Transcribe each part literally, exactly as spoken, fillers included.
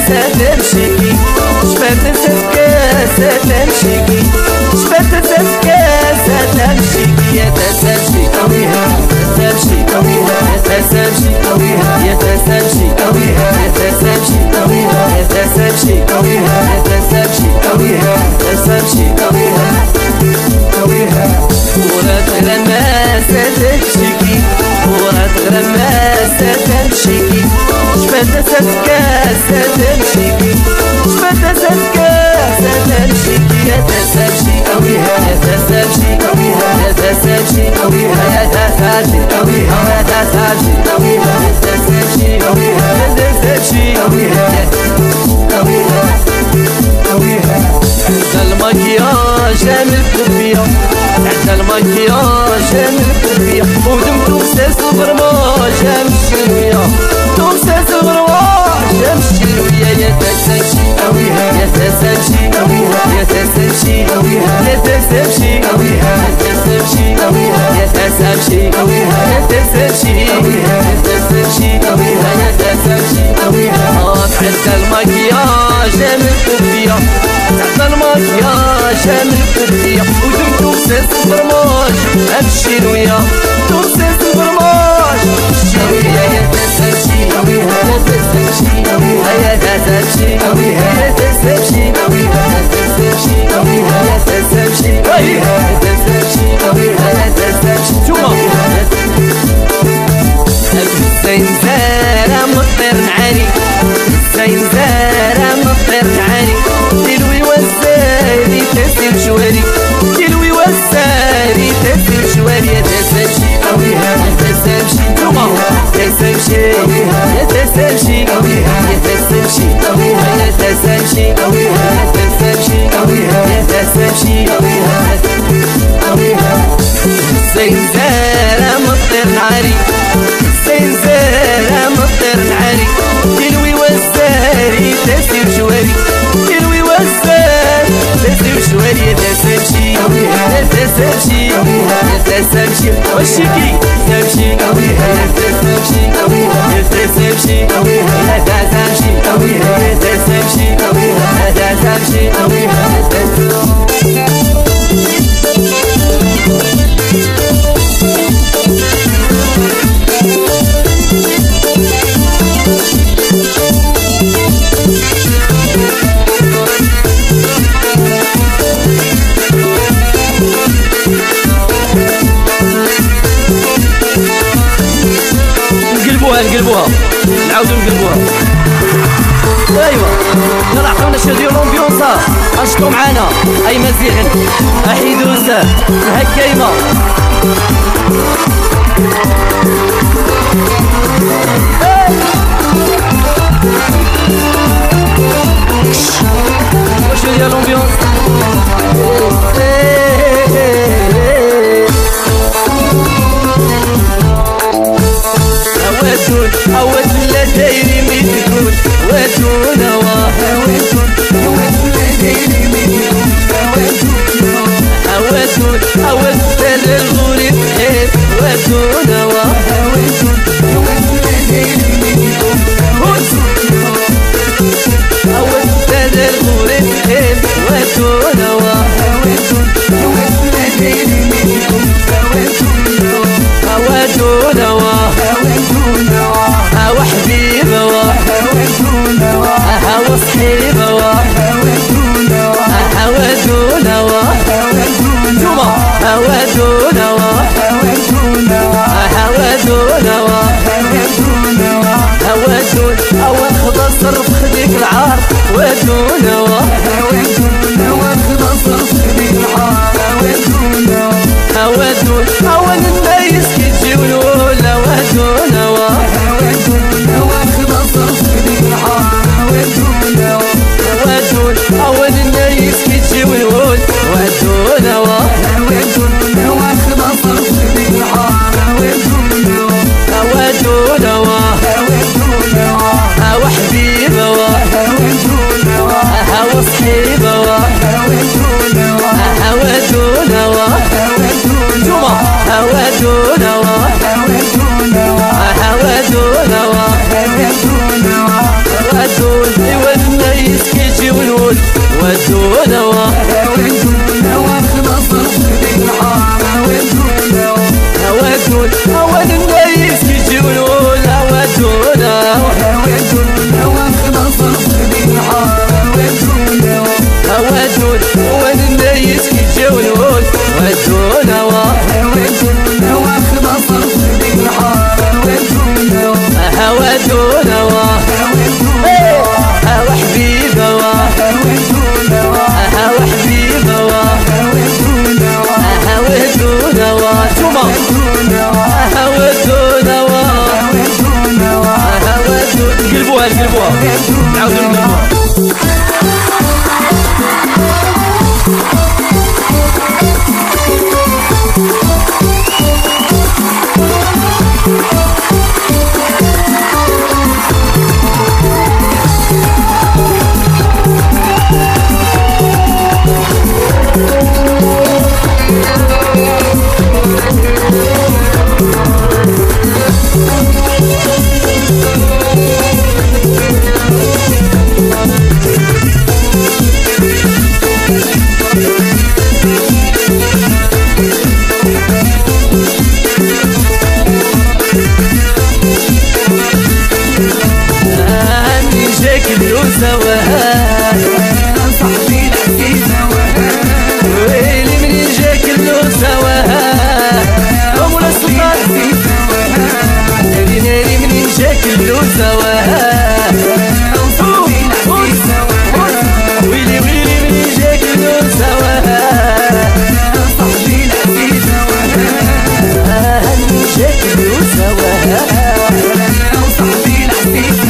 ستمشيكي شفت سفكاسة تمشيكي شفت سفكاسة تمشيكي يا تسمشي قويها تسمشي قويها تسمشي قويها يا تسمشي قويها تسمشي قويها تسمشي قويها تسمشي قويها تسمشي قويها قويها ورات غماسة تمشيكي ورات غماسة تمشيكي شفت سفكاسة تمشيكي شفت سفكاسة تمشيكي يا تسمشي قويها يا تسمشي قويها يا تسمشي قويها يا تسمشي قويها يا تسمشي قويها يا تسمشي قويها يا تسمشي قويها قويها قويها حتى المكياج من الكوفية حتى المكياج من الكوفية ودمتو ساس البرماج مشيوية دم ساس البرماج مشيوية يا تسمشي قويها يا تسمشي قويها يا تسمشي قويها يا تسمشي قويها يا تسمشي قويها يا تسمشي قويها يا تسمشي قويها يا تسمشي قويها يا تسمشي قويها حتى المكياج من الكوفية حتى المكياج من الكوفية ودمتو ساس البرماج مشيوية دم ساس البرماج مشيوية يا تسمشي قويها يا تسمشي قويها يا تسمشي قويها يا تسمشي قويها يا تسمشي قويها يا تسمشي قويها يا تسمشي قويها يا تسمشي قويها زين زارة مطير نعاني زين زارة مطير نعاني تلوي وساري تسير شواري تلوي وساري تسير شواري يا تسمشي قويها يا تسمشي قويها تسمشي قويها يا تسمشي قويها يا تسمشي قويها يا تسمشي قويها يا تسمشي قويها يا تسمشي قويها قويها زين زارة مطير نعاني زين زارة مطير نعاني تلوي وساري تسير شواري تلوي وساري تسير شواري يا تسمشي قويها يا تسمشي قويها يا تسمشي وشكي تسمشي قويها يا تسمشي قويها يا تسمشي قويها يا تسمشي قويها يا تسمشي قويها يا تسمشي قويها يا تسمشي نقلبوها نقلبوها نعاودو نقلبوها ايوا يلا عطونا شويه ديال لومبيونسا انشطوا معانا اي مزيغن احيدوز هكايمه شويه ديال لومبيونس وادون وادون لا دايري مي تكون وادون وادون وادون لا دايري مي تكون وادون وادون تال الغوري بحيط وادون وادون وادون لا دايري مي تكون وادون تال الغوري بحيط وادون وادون وادون لا دايري مي تكون وادون وادون هوا حبيبة وحبيبة هوا صحيبة وحبيبة هوا دونا وحبيبة هوا دونا وحبيبة هوا دونا وحبيبة هوا دون هوا نخضر صرف خديك العار ودونا وحبيبة هوا نخضر صرف خديك العار ودونا هوا دون هوا نميز كي تجي ونولا ودونا وحبيبة ودون أول النايس كي تجي ونقول ودون ودون هوا خلاص رفضي العار ودون ودون هوا حبيبة ودون هوا صحيح سواها صاحبي العزيز ويلي منين جا كله سواها ومولا السلطان ناري ناري منين جا كله سواها ويلي ويلي منين جا كله سواها صاحبي العزيز منين جا كله سواها صاحبي العزيز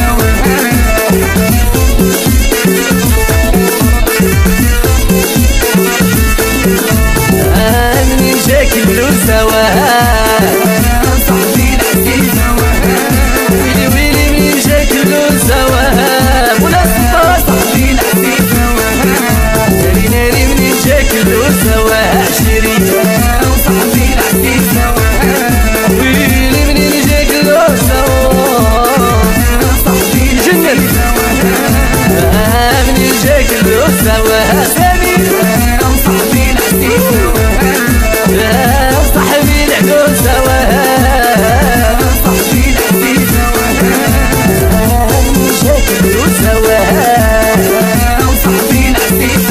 منين جا كله سواها صاحبي العزيز ويلي ويلي منين جا كله سواها مولا السلطان صاحبي العزيز ناري ناري منين جا كله سواها عشري صاحبي العزيز ويلي منين جا كله سواها صاحبي العزيز منين جا كله سواها سامي صاحبي العزيز صاحبي العدو سواها صاحبي العزيز منين جا كله سواها صاحبي العزيز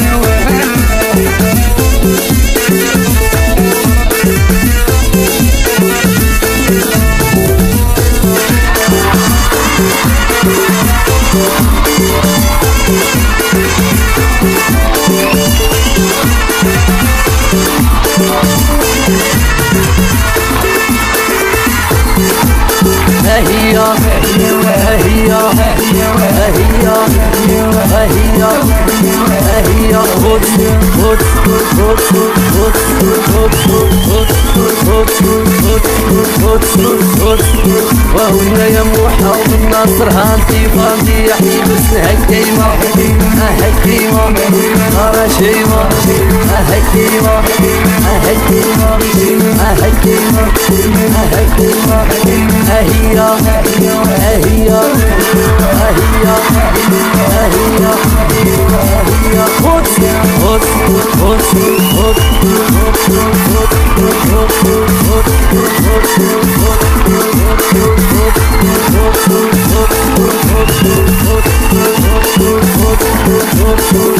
هي هي هي هي خد خد خد خد خد وهنا يا موحى والناصر هانتي فاضي يحيي بس هكيمة هكيمة رشيمة هكيمة هكيمة هكيمة هكيمة هي هي هي هي خد خد خد خد خد